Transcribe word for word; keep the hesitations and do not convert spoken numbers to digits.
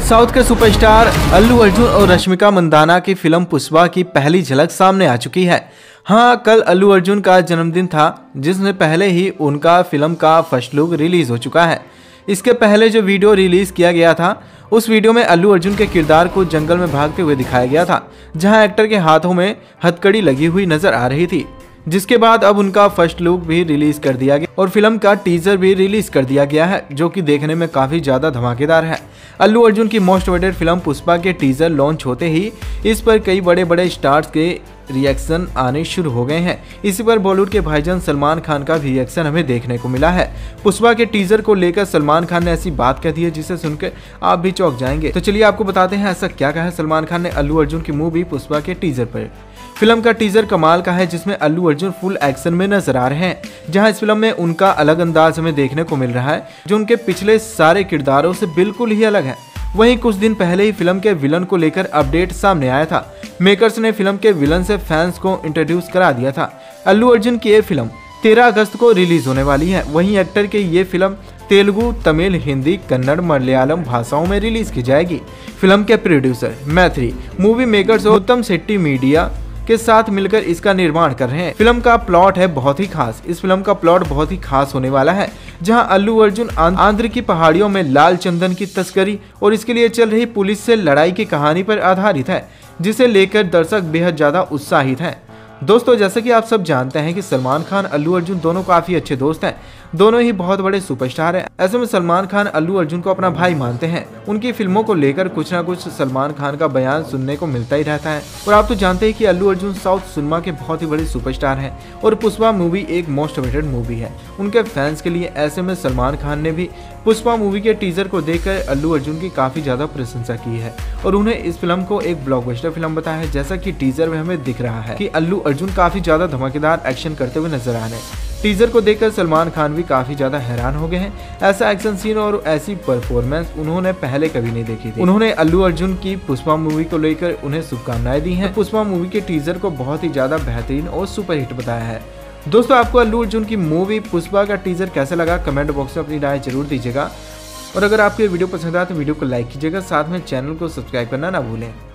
South के superstar Allu Arjun और रश्मिका मंदाना की फिल्म पुष्पा की पहली झलक सामने आ चुकी है। हाँ, कल अल्लू अर्जुन का जन्मदिन था, जिसमें पहले ही उनका फिल्म का फर्स्ट लुक रिलीज हो चुका है। इसके पहले जो वीडियो रिलीज किया गया था, उस वीडियो में अल्लू अर्जुन के किरदार को जंगल में भागते हुए दिखाया गया था, जहां एक्टर के हाथों में हथकड़ी लगी हुई नजर आ रही थी। जिसके बाद अब उनका फर्स्ट लुक भी रिलीज कर दिया गया और फिल्म का टीजर भी रिलीज कर दिया गया है, जो कि देखने में काफी ज्यादा धमाकेदार है। अल्लू अर्जुन की मोस्ट अवेटेड फिल्म पुष्पा के टीजर लॉन्च होते ही इस पर कई बड़े बड़े स्टार्स के रिएक्शन आने शुरू हो गए हैं। इसी पर बॉलीवुड के भाईजान सलमान खान का भी रिएक्शन हमें देखने को मिला है। पुष्पा के टीजर को लेकर सलमान खान ने ऐसी बात कह दी है जिसे सुनकर आप भी चौंक जाएंगे। तो चलिए आपको बताते हैं ऐसा क्या कहा सलमान खान ने अल्लू अर्जुन की मूवी पुष्पा के टीजर पर। फिल्म का टीजर कमाल का है, जिसमें अल्लू अर्जुन फुल एक्शन में नजर आ रहे हैं, जहां इस फिल्म में उनका अलग अंदाज हमें देखने को मिल रहा है, जो उनके पिछले सारे किरदारों से बिल्कुल ही अलग है। वहीं कुछ दिन पहले ही फिल्म के विलन को लेकर अपडेट सामने आया था। मेकर्स ने फिल्म के विलन से फैंस को इंट्रोड्यूस करा दिया था। अल्लू अर्जुन की ये फिल्म तेरह अगस्त को रिलीज होने वाली है। वहीं एक्टर की ये फिल्म तेलुगु, तमिल, हिंदी, कन्नड़, मलयालम भाषाओं में रिलीज की जाएगी। फिल्म के प्रोड्यूसर मैत्री मूवी मेकर्स और उत्तम शेट्टी मीडिया के साथ मिलकर इसका निर्माण कर रहे हैं। फिल्म का प्लॉट है बहुत ही खास। इस फिल्म का प्लॉट बहुत ही खास होने वाला है, जहां अल्लू अर्जुन आंध्र की पहाड़ियों में लाल चंदन की तस्करी और इसके लिए चल रही पुलिस से लड़ाई की कहानी पर आधारित है, जिसे लेकर दर्शक बेहद ज्यादा उत्साहित हैं। दोस्तों, जैसे कि आप सब जानते हैं कि सलमान खान अल्लू अर्जुन दोनों काफी अच्छे दोस्त हैं, दोनों ही बहुत बड़े सुपरस्टार हैं। ऐसे में सलमान खान अल्लू अर्जुन को अपना भाई मानते हैं। उनकी फिल्मों को लेकर कुछ ना कुछ सलमान खान का बयान सुनने को मिलता ही रहता है। और आप तो जानते हैं कि अल्लू अर्जुन साउथ सिनेमा के बहुत ही बड़े सुपरस्टार हैं और पुष्पा मूवी एक मोस्ट अवेटेड मूवी है उनके फैंस के लिए। ऐसे में सलमान खान ने भी पुष्पा मूवी के टीजर को देखकर अल्लू अर्जुन की काफी ज्यादा प्रशंसा की है और उन्हें इस फिल्म को एक ब्लॉकबस्टर फिल्म बताया है। जैसा कि टीजर में हमें दिख रहा है कि अल्लू अर्जुन काफी ज्यादा धमाकेदार एक्शन करते हुए नजर आ रहे हैं। टीजर को देखकर सलमान खान भी काफी ज्यादा हैरान हो गए हैं। ऐसा एक्शन सीन और ऐसी परफॉर्मेंस उन्होंने पहले कभी नहीं देखी थी। उन्होंने अल्लू अर्जुन की पुष्पा मूवी को लेकर उन्हें शुभकामनाएं दी हैं। पुष्पा मूवी के टीजर को बहुत ही ज्यादा बेहतरीन और सुपरहिट बताया है। दोस्तों, आपको अल्लू अर्जुन की मूवी पुष्पा का टीजर कैसा लगा, कमेंट बॉक्स में अपनी राय जरूर दीजिएगा। और अगर आपको ये वीडियो पसंद आया तो वीडियो को लाइक कीजिएगा, साथ में चैनल को सब्सक्राइब करना ना भूलें।